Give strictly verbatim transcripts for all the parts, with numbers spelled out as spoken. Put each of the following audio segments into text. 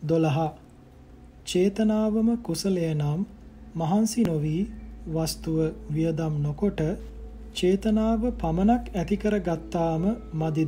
දොළහ. චේතනාවම කුසලය නම් මහන්සි නොවි වස්තුව වියදම් නොකොට චේතනාව පමණක් ඇති කර ගත්තාම මදිද?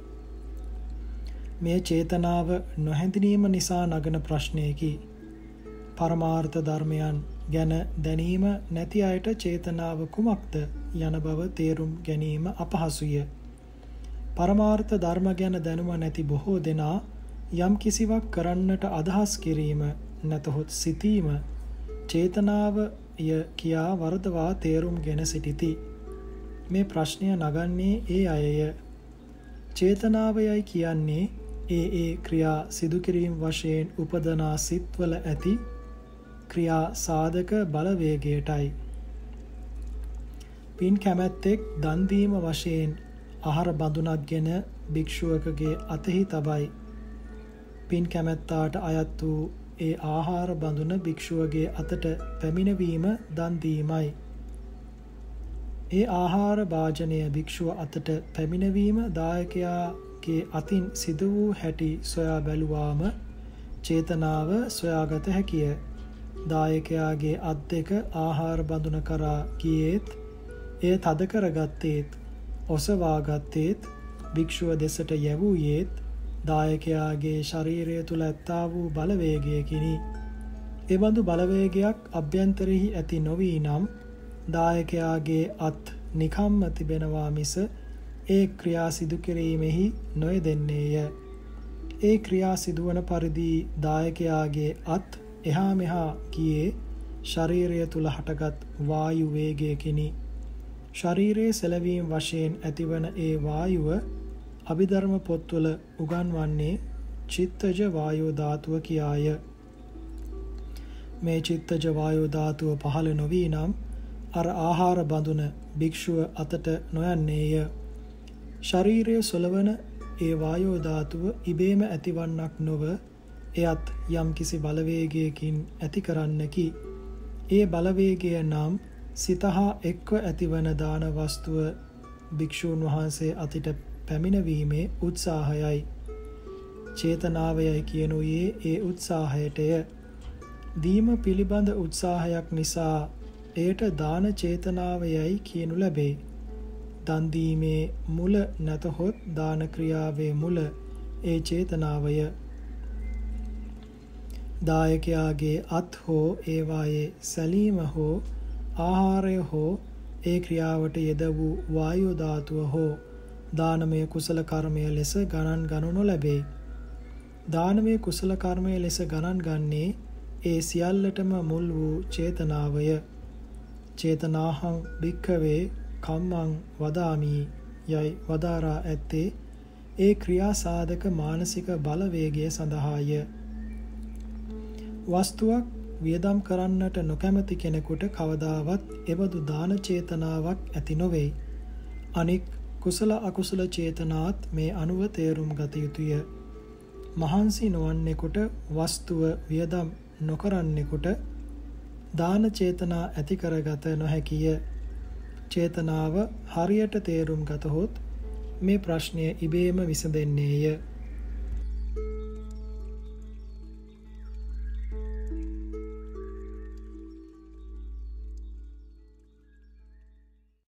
මේ චේතනාව නොහැඳිනීම නිසා නගන ප්‍රශ්නයකි. පරමාර්ථ ධර්මයන් ගැන දැනීම නැති අයට චේතනාව කුමක්ද යන බව තේරුම් ගැනීම අපහසුය. පරමාර්ථ ධර්ම ගැන දැනුම නැති බොහෝ දෙනා යම් කිසිවක් කරන්නට අදහස් කිරීම නැතහොත් සිතීම චේතනාවය කියා වරදවා තේරුම්ගෙන සිටිති. මේ ප්‍රශ්නය නගන්නේ ඒ අයය. චේතනාවයයි කියන්නේ ඒ ඒ ක්‍රියා සිදු කිරීම වශයෙන් උපදනා සිත්වල ඇති ක්‍රියා සාධක බලවේගයටයි. පින් කැමැත්තෙක් දන් දීම වශයෙන් ආහාර බඳුනක්ගෙන භික්ෂුවකගේ අතෙහි තබයි. පින් කැමැත්තාට අයත් වූ ඒ ආහාර බඳුන භික්ෂුවගේ අතට පැමිණවීම දන් දීමයි. ඒ ආහාර භාජනය භික්ෂුව අතට පැමිණවීම දායකයාගේ අතින් සිදු වූ හැටි සොයා බැලුවාම චේතනාව සොයාගත හැකිය. දායකයාගේ අත් දෙක ආහාර බඳුන කරා ගියේත් එය තද කරගත්තේත් ඔසවාගත්තේත් භික්ෂුව දෙසට යැවූයේත් දායකයාගේ ශරීරය තුල ඇත්තා වූ බලවේගයකිනි. එබඳු බලවේගයක් අභ්‍යන්තරෙහි ඇති නොවී නම් දායකයාගේ අත් නිකම්ම තිබෙනවා මිස ඒ ක්‍රියා සිදු කිරීමෙහි නොයෙදෙන්නේය. ඒ ක්‍රියා සිදුවන පරිදි දායකයාගේ අත් එහා මෙහා ගියේ ශරීරය තුල හටගත් වායු වේගයකිනි. ශරීරයේ සැලවීම වශයෙන් ඇතිවන ඒ වායුව අභිධර්ම පොත්වල උගන්වන්නේ චිත්තජ වායෝ ධාතුව කියාය. මේ චිත්තජ වායෝ ධාතුව පහළ නොවී නම් අර ආහාර බඳුන භික්ෂුව අතට නොයන්නේය. ශරීරයේ සොලවන ඒ වායෝ ධාතුව ඉබේම ඇතිවන්නක් නොව එයත් යම් කිසි බලවේගයකින් ඇති කරන්නකි. ඒ බලවේගය නම් සිතහා එක්ව ඇතිවන දාන වස්තුව භික්ෂූන් වහන්සේ අතට පැමිණවීමේ උත්සාහයයි. චේතනාවයයි කියනුයේ ඒ උත්සාහයටය. දීම පිළිබඳ උත්සාහයක් නිසා එයට දාන චේතනාවයයි කියනු ලැබේ. දන් දීමේ මුල නැතහොත් දාන ක්‍රියාවේ මුල ඒ චේතනාවය. දායකයාගේ අත් හෝ ඒවායේ සැලීම හෝ ආහාරය හෝ ඒ ක්‍රියාවට යෙද වූ වායු ධාතුව හෝ දානමය කුසල කර්මය ලෙස ගණන් ගනු නොලැබේ. දානමය කුසල කර්මය ලෙස ගණන් ගන්නේ ඒ සියල්ලටම මුල් වූ චේතනාවය. චේතනාහං භික්ඛවේ කම්මං වදාමි යයි වදාරා ඇත්තේ ඒ ක්‍රියා සාධක මානසික බලවේගය සඳහාය. වස්තුවක් වියදම් කරන්නට නොකැමති කෙනෙකුට කවදාවත් එබඳු දාන චේතනාවක් ඇති නොවේ. අනික් කුසල අකුසල චේතනාත් මේ අනුව තේරුම් ගත යුතුය. මහන්සි නොවන්නෙකුට වස්තුව වියදම් නොකරන්නෙකුට දාන චේතනා ඇති කරගත නොහැකිය. චේතනාව හරියට තේරුම් ගතහොත් මේ ප්‍රශ්නය ඉබේම විසඳෙන්නේය.